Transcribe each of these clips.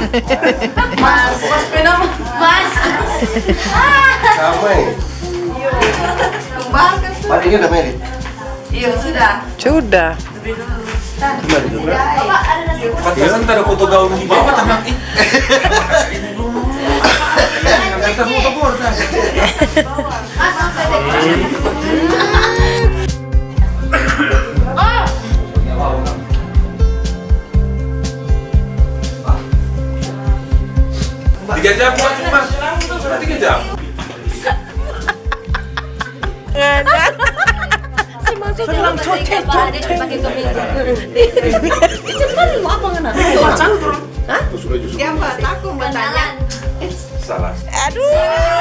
Mas, sepeda Mas. Sama ya? Kembang kan? Marinya udah merit? Iya, sudah. Sudah. Lebih dulu. Gimana dulu? Bapak ada nasi kuning. Pantasan tak ada foto gaun di bawah tenang. Kita foto borda. Mas, Tiga jam buat cuma 3 jam. Senang cocok. siapa? Aku bertanya. Salah. Aduh.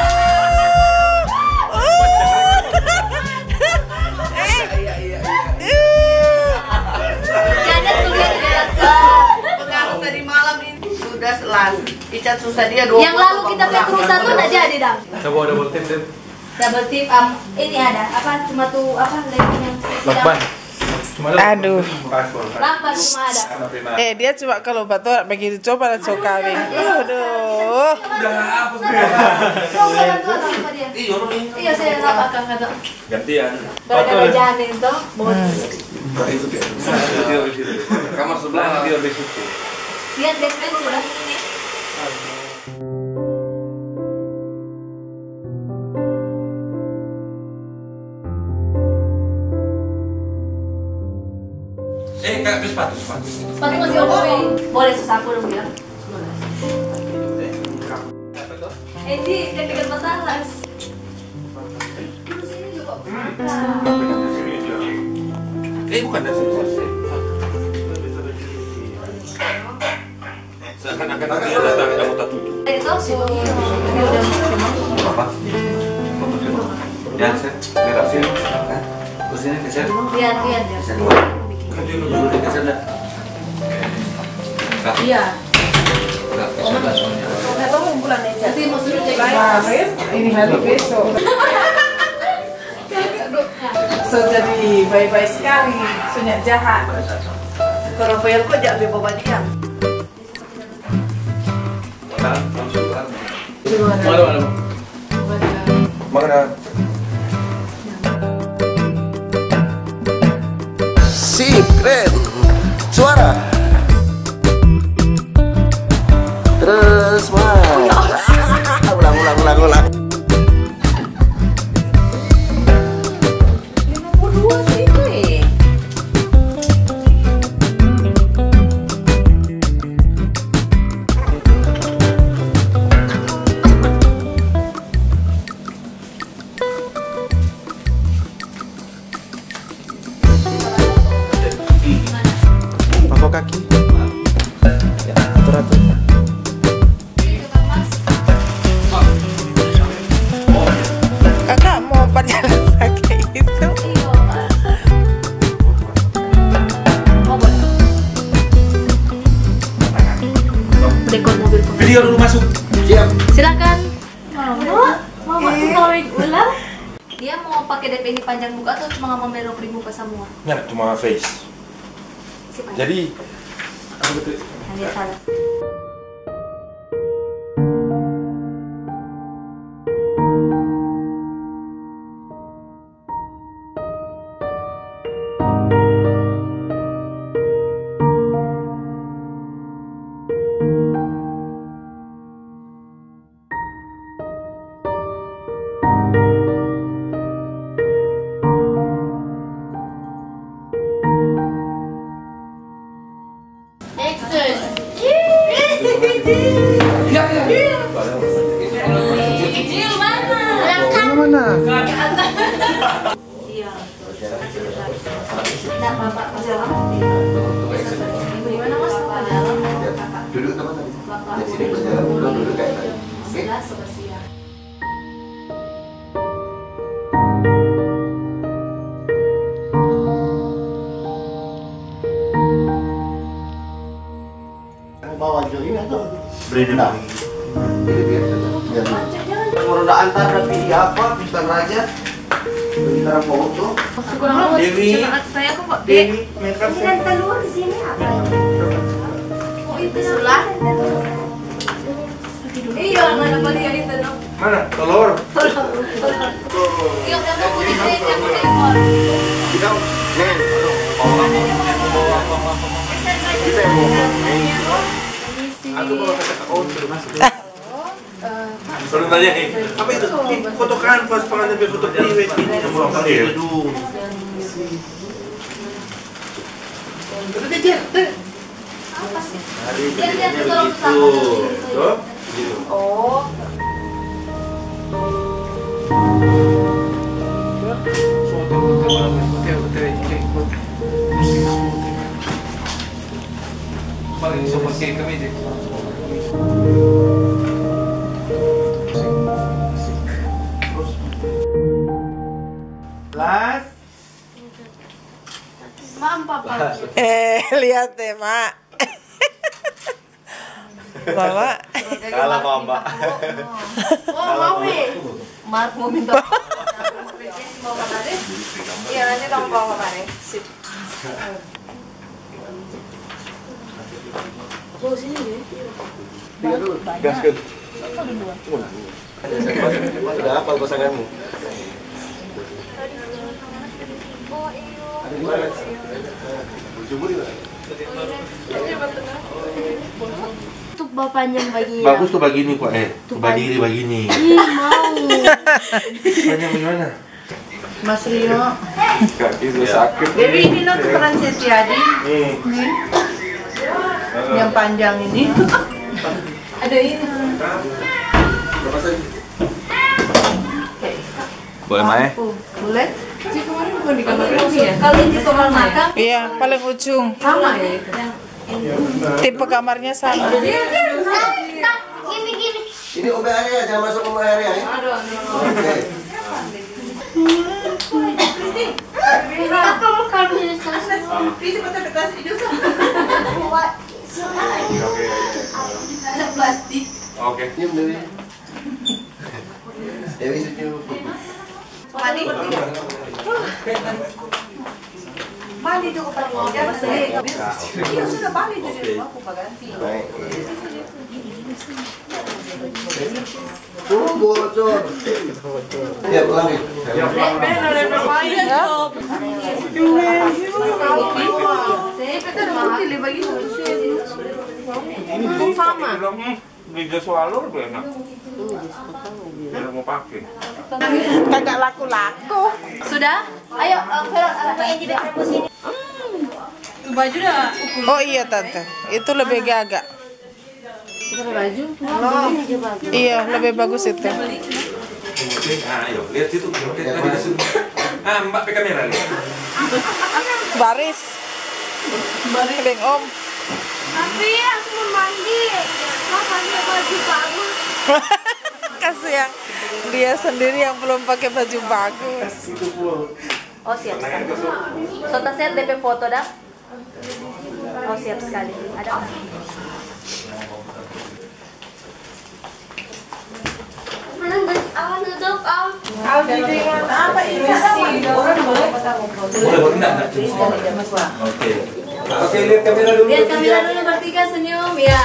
Pengaruh tadi malam ini sudah selas. Icat susah dia 20. Yang lalu kita beli kru satu nggak jadi, Dang. Coba double tip deh. Double tip, ini ada apa? Cuma tuh apa? Lagi yang Lakban. Aduh. lakban cuma ada. Dia cuma kalau batu begitu coba dan kawin. Aduh. Coba bantuan sama dia. Iya, saya rapatkan kata. Gantian. Berada jalan itu, bawa Kamar sebelah dia lebih suci. lihat despen sudah. Kak, sepatu. Sepatu masih oke. Boleh susah aku dong bilang. Di dekat masalah. Terus ini juga. Bukan dari sini. Seakan-akan dia datang kamu tak tutup. Itu sih. Ini udah Apa? Ya, saya lihat sini. Terus ini ke sana. lihat. Kan dia nunggu ke sana. Iya. Kenapa kumpulan aja? Nanti maksudnya kayak Ini hari besok. So jadi baik-baik sekali, sunyak jahat. Kalau Rafael kok jangan bawa dia. Mana? Sip, keren. Suara. Terus, Mas. Ulang. 52 sih gue. Pakai kaki. Ya, atur. Kakak mau berjalan pakai itu. dekor mobil. Video dulu masuk. Siap. Silakan. Mau snorkeling ulang? Dia mau pakai DP ini panjang muka atau cuma mau belok di muka semua? Ya, cuma face. Si panjang. Jadi Nah, dia salah. Mana? Iya. Nah, Bapak ke dalam. Di mana Mas? Bapak dalam. Kakak. Duduk teman tadi. Bapak. Di sini berjalan. Duduk kayak tadi. Oke. Sebelah sebelah siang. Bawa join atau berenang? Ini biasa. Corona antar tapi apa? Bisa aja. Bintang foto. Kurang Dewi. saya kok Dek. Dewi, makeup. Ini kan keluar di sini apa? Oh, itu sebelah. Iya, mana apa dia itu no? Mana? Telur. Iya, kamu putih deh, kamu ekor. Kita, nen. Kita yang mau. Aku bawa kata Suruh nanya nih, apa itu? Foto kanvas, pengen foto private ini yang mau pakai gedung. Apa sih? Hari Dia ini tolong begitu. sama. Tuh. Oh. Las. Mam, papa. Lihat deh, Mak. Mama. Kalah Mama. Oh, mau nih. Mark mau minta. Mau kemarin? Iya, nanti kamu bawa kemarin. Sip. Bawa sini deh. Gaskan. Sudah apa pasanganmu? Oh, iyo. Ada di mana? Bojomu di mana? Untuk panjang baginya. Bagus tuh begini kok, berdiri begini. Ih, mau. Panjang bagaimana? Mas Rio. Kaki itu sakit. Baby ini no tukeran Setiadi. Nih. Yang panjang ini. Ada ini. Berapa saja? Boleh Mae? Boleh? Si kemarin bukan di kamar kamu ya? Kalau di kamar makan Iya, paling ujung. Sama ya itu. Tipe kamarnya sama. Gini. Ini Ome area, jangan masuk Ome area ya. aduh. Oke. Aku mau kamera selesai. Bisa betul dekat itu Buat Ada plastik. Oke. Senyum Dewi. Dewi senyum. Mandi. Mandi itu kepala jangan sedih. Iya sudah mandi itu di rumah aku ganti. Baik. Bocor. Ya, pulang ya. Sama. Liga swallow lebih enak. Biar mau pakai. Kagak laku-laku. Sudah? Ayo, Vero, yang jadi promosi ini. Baju dah. Oh iya, Tante. Itu lebih gagak. Iya, lebih bagus itu. Ayo, lihat situ. Mbak pakai kamera nih. Baris. Keling Om. Tapi aku mau mandi. Mau pakai baju bagus. Kasihan dia sendiri yang belum pakai baju bagus. Oh, siap sekali. Sota set DP foto dah. Oh, siap sekali. Ada apa? Awan duduk, Om. Apa ini? Boleh, enggak. Oke. Oke, lihat kamera dulu. Lihat kamera dulu, Martika senyum ya.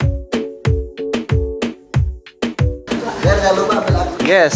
Biar jangan lupa bel aku. Yes.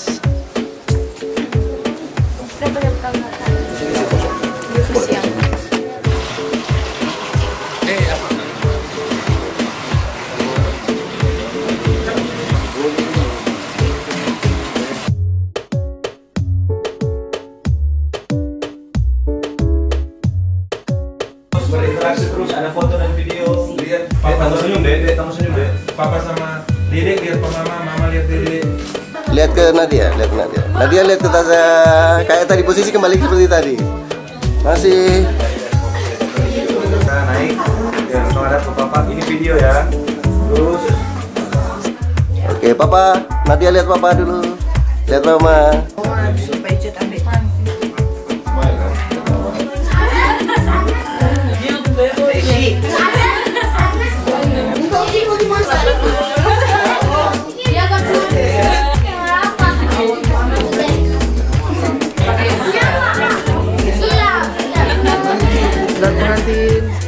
Berinteraksi terus, ada foto dan video. Lihat, Kamu senyum deh, kamu senyum deh. Papa sama Dedek lihat ke Mama, Mama lihat Dedek. Lihat ke Nadia, lihat ke Nadia. Nadia lihat ke Taza. Kayak tadi posisi kembali seperti tadi. Masih. Kita naik. Ya, menghadap ke papa. Ini video ya. Terus. Oke, Papa. Nadia lihat Papa dulu. Lihat Mama. Supaya cut ambil. Dia kan Iya. Dan pengantin.